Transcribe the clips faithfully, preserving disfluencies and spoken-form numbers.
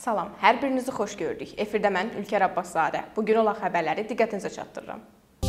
Salam, hər birinizi xoş gördük. Efirdə mən Ülker Abbaszadə. Bugün olan xəbərləri diqqətinizə çatdırıram.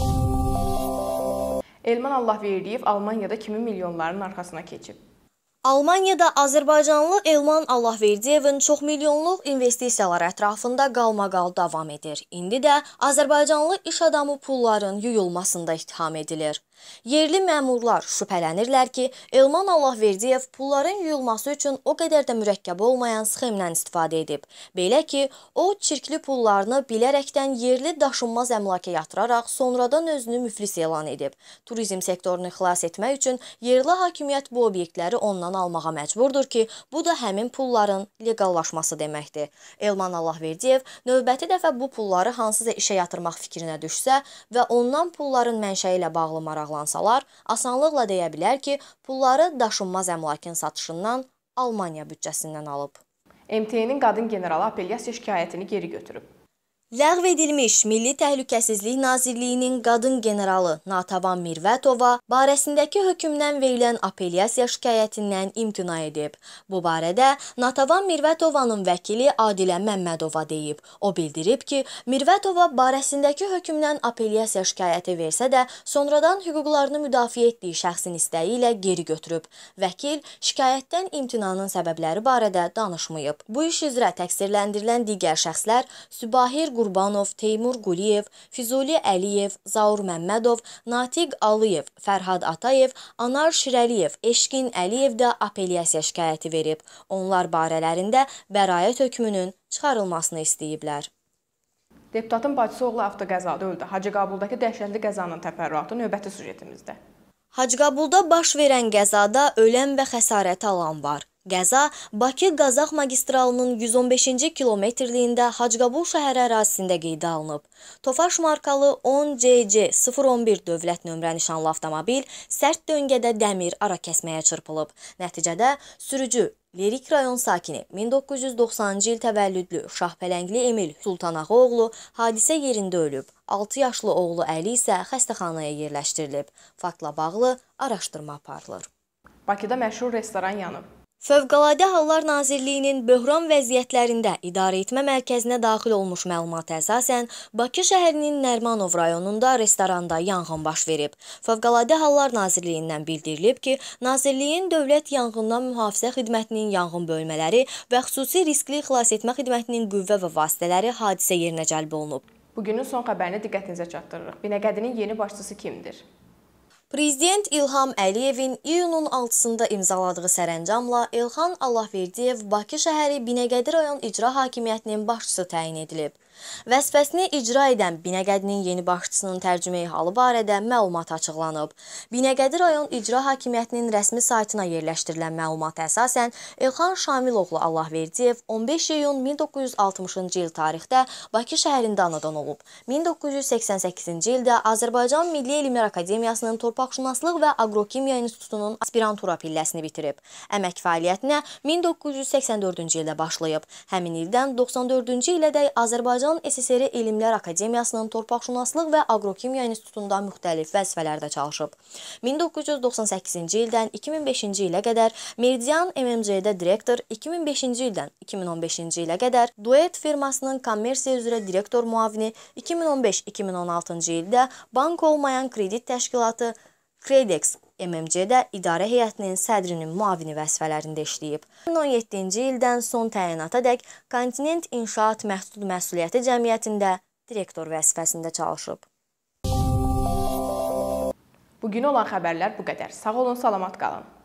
Elman Allahverdiyev Almaniyada kimin milyonların arxasına keçib? Almaniyada Azərbaycanlı Elman Allahverdiyevin çoxmilyonluq investisiyalar ətrafında qalmaqal davam edir. İndi də Azərbaycanlı iş adamı pulların yuyulmasında ittiham edilir. Yerli məmurlar şübhələnirlər ki, Elman Allahverdiyev pulların yuyulması üçün o qədər də mürəkkəb olmayan sxemdən istifadə edib. Belə ki, o çirkli pullarını bilərəkdən yerli daşınmaz əmlaka yatıraraq sonradan özünü müflis elan edib. Turizm sektorunu xilas etmək üçün yerli hakimiyyət bu obyektləri ondan almağa məcburdur ki, bu da həmin pulların legallaşması deməkdir. Elman Allahverdiyev növbəti dəfə bu pulları hansısa işə yatırmaq fikrinə düşsə və ondan pulların mənşəyi ilə bağlı maraqlansalar, asanlıqla deyə bilər ki, pulları daşınmaz əmlakın satışından Almaniya büdcəsindən alıb. M T N-in qadın generalı apellyasiya şikayətini geri götürüb. Ləğv edilmiş Milli Təhlükəsizlik Nazirliyinin qadın generalı Natavan Mirvətova barəsindəki hökmdən verilən apellyasiya şikayətindən imtina edib. Bu barədə Natavan Mirvətovanın vəkili Adilə Məmmədova deyib. O bildirib ki, Mirvətova barəsindəki hökmdən apellyasiya şikayəti versə də, sonradan hüquqlarını müdafiə etdiyi şəxsin istəyi ilə geri götürüb. Vəkil şikayətdən imtinanın səbəbləri barədə danışmayıb. Bu iş üzrə təqsirləndirilən digər şəxslər Sübahir Qurbanov, Teymur Quliyev, Füzuli Əliyev, Zaur Məmmədov, Natiq Aliyev, Fərhad Atayev, Anar Şirəliyev, Eşqin Əliyev də apellyasiya şikayəti verib. Onlar barələrində bəraət hökmünün çıxarılmasını istəyiblər. Deputatın bacısı oğlu avtoqəzada öldü. Hacıqabuldakı dəhşətli qəzanın təfərrüatı növbəti süjetimizdə. Hacıqabulda baş verən qəzada ölən və xəsarət alan var. Qəza Bakı-Qazax magistralının yüz on beşinci kilometrliyində Hacıqabul şəhəri ərazisində qeydə alınıb. Tofaş markalı on C C sıfır on bir dövlət nömrə nişanlı avtomobil sərt döngədə dəmir ara kəsməyə çırpılıb. Nəticədə sürücü Lerik rayon sakini min doqquz yüz doxsanıncı il təvəllüdlü Şahpələngli Emil Sultanağı oğlu hadisə yerində ölüb. altı yaşlı oğlu Əli isə xəstəxanaya yerləşdirilib. Faktla bağlı araşdırma aparılır. Bakıda məşhur restoran yanıb. Fövqəladə Hallar Nazirliyinin böhran vəziyyətlərində idarəetmə mərkəzinə daxil olmuş məlumata əsasən, Bakı şəhərinin Nərmanov rayonunda restoranda yanğın baş verib. Fövqəladə Hallar Nazirliyindən bildirilib ki, Nazirliyin Dövlət Yanğından Mühafizə Xidmətinin yanğın bölmələri və xüsusi riskli xilas etmə xidmətinin qüvvə və vasitələri hadisə yerinə cəlb olunub. Bugünün son xəbərini diqqətinizə çatdırırıq. Binəqədinin yeni başçısı kimdir? Prezident İlham Əliyevin iyunun altısında imzaladığı sərəncamla Elxan Allahverdiyev Bakı şəhəri Binəqədi rayon icra hakimiyyətinin başçısı təyin edilib. Vəzifəsini icra edən Binəqədinin yeni başçısının tərcümeyi halı barədə məlumat açıqlanıb. Binəqədi rayon icra hakimiyyətinin rəsmi saytına yerləşdirilən məlumata əsasən, Elxan Şamiloğlu Allahverdiyev on beş iyun min doqquz yüz altmışıncı il tarixdə Bakı şəhərində anadan olub. min doqquz yüz səksən səkkizinci ildə Azərbaycan Milli Elmlər Akademiyasının Torpaqşünaslıq və Aqrokimiya İnstitutunun aspirantura pilləsini bitirib. Əmək fəaliyyətinə min doqquz yüz səksən dördüncü ildə başlayıb. Həmin ildən doxsan dördüncü ilədək Azərbaycan S S R Elmlər Akademiyasının Torpaqşünaslıq və Aqrokimiya İnstitutunda müxtəlif vəzifələrdə çalışıb. min doqquz yüz doxsan səkkizinci ildən iki min beşinci ilə qədər Meridian M M C-də direktor, iki min beşinci ildən iki min on beşinci ilə qədər Duet firmasının kommersiya üzrə direktor muavini, iki min on beş iki min on altıncı ildə bank olmayan kredit təşkilatı Kredex M M C-də idarə heyətinin sədrinin muavini vəzifələrində işləyib. iki min on yeddinci ildən son təyinatadək Kontinent İnşaat Məhdud Məsuliyyəti Cəmiyyətində direktor vəzifəsində çalışıb. Bugün olan xəbərlər bu qədər. Sağ olun, salamat qalın.